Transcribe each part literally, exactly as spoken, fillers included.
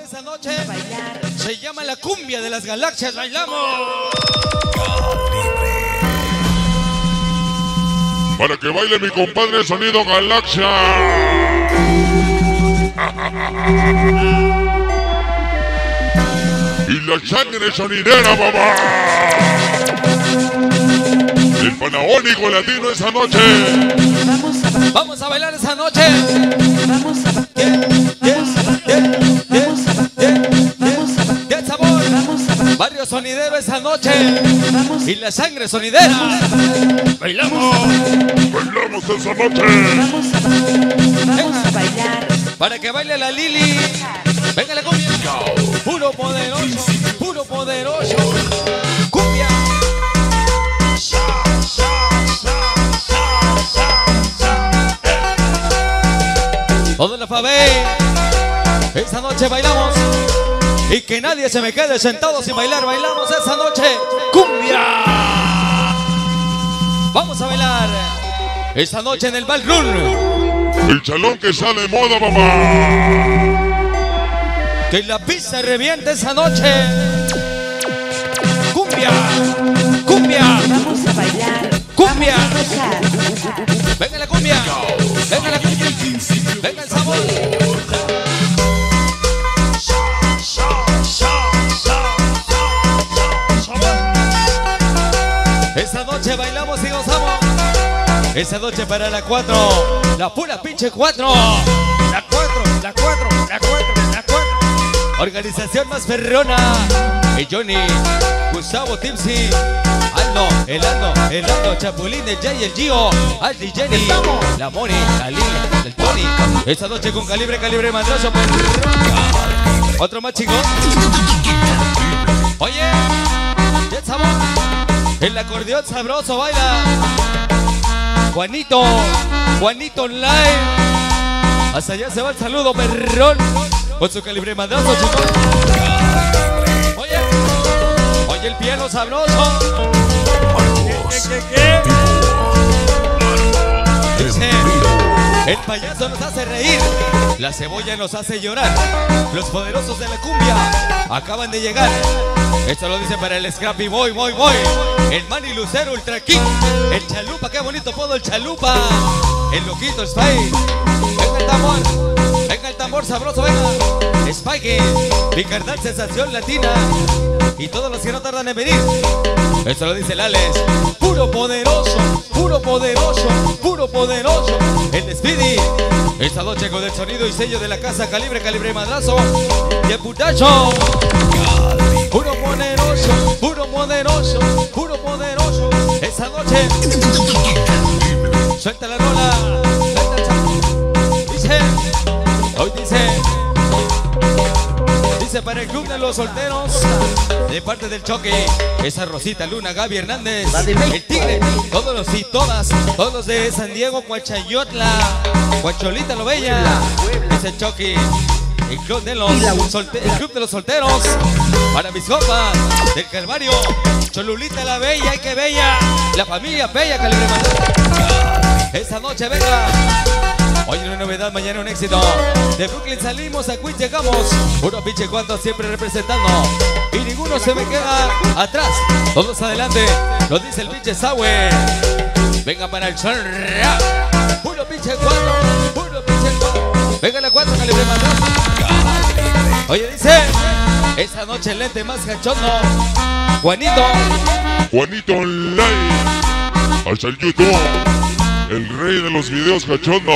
esta noche. Se llama la cumbia de las galaxias. ¡Bailamos! Para que baile mi compadre Sonido Galaxia. Y la sangre sonidera, mamá. El Panagónico Latino esa noche. Vamos a, vamos a bailar esa noche. Vamos a ¿Qué? ¿Qué? ¿Qué? ¿Qué sabor? Barrio sonidero esa noche. Y la sangre sonidera. Bailamos. Bailamos esa noche. Vamos a, vamos a bailar. Para que baile la Lili. Venga la cumbia. Puro poderoso, puro poderoso. Cumbia. Todo la Fabé. Esta noche bailamos. Y que nadie se me quede sentado sin bailar. Bailamos esa noche. Cumbia. Vamos a bailar. Esta noche en el ballroom. El salón que sale de moda, mamá. Que la pista reviente esa noche. Cumbia. Cumbia. Vamos a bailar. Cumbia. Vamos a gozar. Venga la cumbia. Venga la cumbia. Venga el sabor. Esta noche bailamos y gozamos. Esta noche para la cuatro. La pura pinche cuatro. La cuatro, la cuatro, la cuatro, la cuatro. Organización más perrona. El Johnny, Gustavo Tipsy, Aldo, el Aldo, el Aldo, Chapulín, el Jay, el Gio, Aldi, Jenny, la Moni, la Lili, el Tony. Esta noche con calibre, calibre madrazo. Otro más chingón. Oye, ¿qué sabor? El acordeón sabroso baila. Juanito, Juanito Online. Hasta allá se va el saludo, perrón. Con su calibre madrazo, chicos. Oye, oye el piano sabroso. ¿Qué, qué, qué, qué? Dice, el payaso nos hace reír. La cebolla nos hace llorar. Los poderosos de la cumbia acaban de llegar. Esto lo dice para el Scrappy Boy, Boy, Boy. El Manny Lucero, Ultra King. El Chalupa, qué bonito podo el Chalupa. El loquito Spike. Venga el tambor. Venga el tambor sabroso, venga. Spike. Mi carnal sensación latina. Y todos los que no tardan en venir. Esto lo dice el Alex. Puro poderoso, puro poderoso, puro poderoso. El Speedy. Esta noche con el sonido y sello de la casa Calibre, Calibre Madrazo. Y el putacho. Puro poderoso, puro poderoso, puro poderoso. Esta noche. Suelta la rola. Suelta el chavo. Dice. Hoy dice. Dice para el club de los solteros. De parte del Choque. Esa Rosita Luna, Gaby Hernández. El Tigre. Todos los y todas. Todos los de San Diego, Coachayotla. Coacholita Lo Bella. Dice Choque. El club, de los solte el club de los solteros. Para mis compas del Calvario. Cholulita la Bella, ay que bella. La familia Bella, Calibre Madrazo. Esta noche venga. Hoy una novedad, mañana un éxito. De Brooklyn salimos, a Queens llegamos. Puro pinche cuatro siempre representando. Y ninguno se me queda atrás. Todos adelante. Lo dice el pinche Sauer. Venga para el sol. Puro pinche cuatro. Puro pinche cuatro. Venga la cuatro, Calibre Madrazo. Oye, dice, esta noche el lente más cachondo. Juanito. Juanito Online. Hasta el YouTube. El rey de los videos cachondos.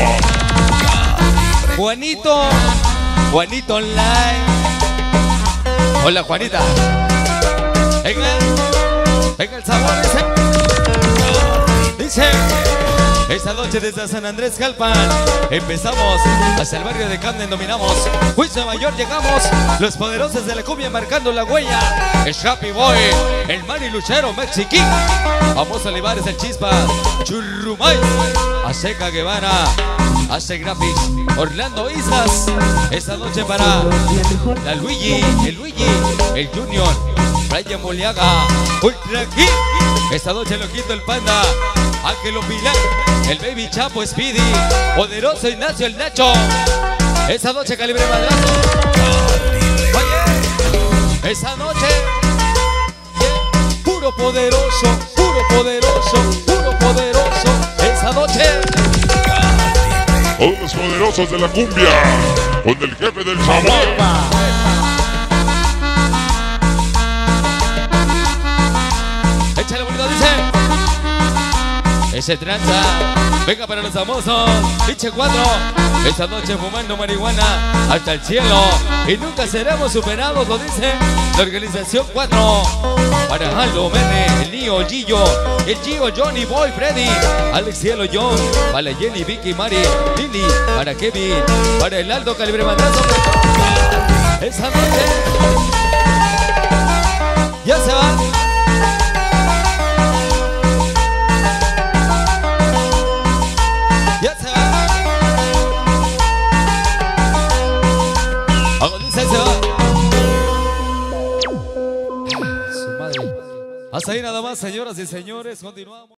Juanito. Juanito Online. Hola, Juanita. Venga. Venga el sabor ese. Dice. Esta noche desde San Andrés Jalpan empezamos hacia el barrio de Camden, dominamos. Juicio Mayor llegamos. Los poderosos de la cumbia marcando la huella. El Scrappy Boy, el Manny Lucero, Mexiquín. Vamos a Olivares, el Chispa, Churrumay, Aseca Guevara, Hace Graphics, Orlando Islas. Esta noche para la Luigi, el Luigi, el Junior, Brian Moliaga, Ultra King. Esta noche lo quito el Panda, Ángelo Pilar, el Baby Chapo Speedy, Poderoso Ignacio el Nacho, Esa noche calibre madrazo. Oye, esa noche puro poderoso, puro poderoso, puro poderoso. Esa noche Todos los poderosos de la cumbia con el jefe del sabor. échale bonito, dice. Ese tranza, venga para los famosos. Pinche cuatro, esta noche fumando marihuana hasta el cielo y nunca seremos superados, lo dice la organización cuatro. Para Aldo Mene, el Nio, Gillo, el Gio, Johnny, Boy, Freddy, Alex Cielo, John, para Jenny, Vicky, Mari, Lili, para Kevin, para el Aldo Calibre Madrazo. Esa noche ya se va. Ya se va. Agoniza y se va. Su madre. Hasta ahí nada más, señoras y señores. Continuamos.